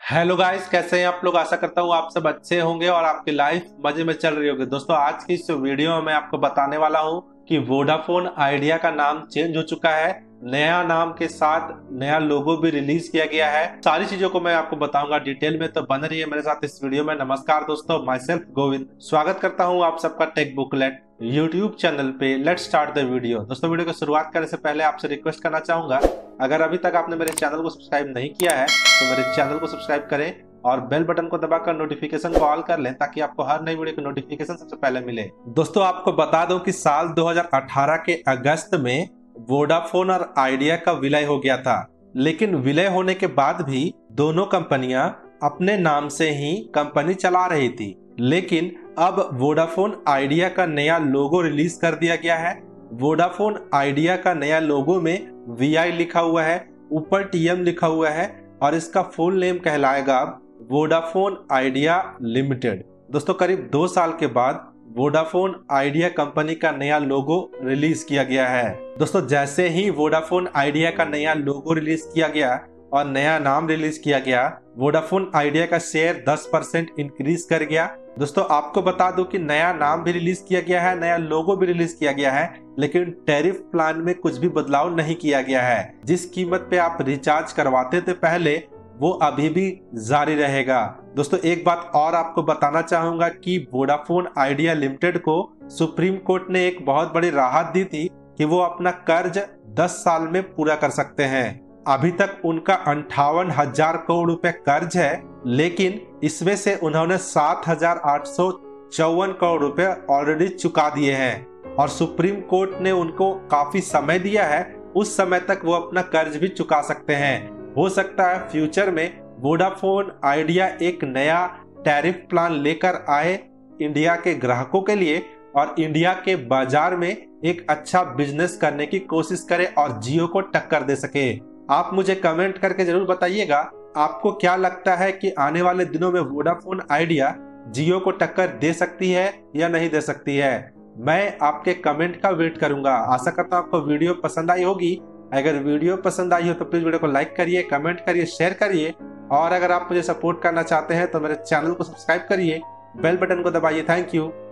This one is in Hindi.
हेलो गाइस, कैसे हैं आप लोग। आशा करता हूँ आप सब अच्छे होंगे और आपकी लाइफ मजे में चल रही होगी। दोस्तों, आज की इस वीडियो में मैं आपको बताने वाला हूँ कि वोडाफोन आइडिया का नाम चेंज हो चुका है। नया नाम के साथ नया लोगो भी रिलीज किया गया है। सारी चीजों को मैं आपको बताऊंगा डिटेल में, तो बन रही है मेरे साथ इस वीडियो में। नमस्कार दोस्तों, माई सेल्फ गोविंद स्वागत करता हूँ आप सबका टेक बुकलेट यूट्यूब चैनल पे। Let's start the video. दोस्तों, वीडियो की शुरुआत करने से पहले आपसे रिक्वेस्ट करना चाहूंगा, अगर अभी तक आपने मेरे चैनल को सब्सक्राइब नहीं किया है तो मेरे चैनल को सब्सक्राइब करें और बेल बटन को दबाकर नोटिफिकेशन को ऑल कर लें ताकि आपको हर नई वीडियो की नोटिफिकेशन सबसे पहले मिले। दोस्तों, आपको बता दूं कि साल 2018 के अगस्त में वोडाफोन और आइडिया का विलय हो गया था, लेकिन विलय होने के बाद भी दोनों कंपनियां अपने नाम से ही कंपनी चला रही थी। लेकिन अब वोडाफोन आइडिया का नया लोगो रिलीज कर दिया गया है। वोडाफोन आइडिया का नया लोगो में VI लिखा हुआ है, ऊपर TM लिखा हुआ है और इसका फुल नेम कहलाएगा वोडाफोन आइडिया लिमिटेड। दोस्तों, करीब 2 साल के बाद वोडाफोन आइडिया कंपनी का नया लोगो रिलीज किया गया है। दोस्तों, जैसे ही वोडाफोन आइडिया का नया लोगो रिलीज किया गया और नया नाम रिलीज किया गया, वोडाफोन आइडिया का शेयर 10% इंक्रीज कर गया। दोस्तों, आपको बता दूं कि नया नाम भी रिलीज किया गया है, नया लोगो भी रिलीज किया गया है, लेकिन टैरिफ प्लान में कुछ भी बदलाव नहीं किया गया है। जिस कीमत पे आप रिचार्ज करवाते थे पहले, वो अभी भी जारी रहेगा। दोस्तों, एक बात और आपको बताना चाहूंगा कि वोडाफोन आइडिया लिमिटेड को सुप्रीम कोर्ट ने एक बहुत बड़ी राहत दी थी कि वो अपना कर्ज 10 साल में पूरा कर सकते हैं। अभी तक उनका 58,000 करोड़ रुपए कर्ज है, लेकिन इसमें से उन्होंने 7,854 करोड़ रुपए ऑलरेडी चुका दिए हैं और सुप्रीम कोर्ट ने उनको काफी समय दिया है। उस समय तक वो अपना कर्ज भी चुका सकते हैं। हो सकता है फ्यूचर में वोडाफोन आइडिया एक नया टैरिफ प्लान लेकर आए इंडिया के ग्राहकों के लिए और इंडिया के बाजार में एक अच्छा बिजनेस करने की कोशिश करे और जियो को टक्कर दे सके। आप मुझे कमेंट करके जरूर बताइएगा, आपको क्या लगता है कि आने वाले दिनों में वोडाफोन आइडिया जियो को टक्कर दे सकती है या नहीं दे सकती है। मैं आपके कमेंट का वेट करूंगा। आशा करता हूं आपको वीडियो पसंद आई होगी। अगर वीडियो पसंद आई हो तो प्लीज वीडियो को लाइक करिए, कमेंट करिए, शेयर करिए और अगर आप मुझे सपोर्ट करना चाहते हैं तो मेरे चैनल को सब्सक्राइब करिए, बेल बटन को दबाइए। Thank you.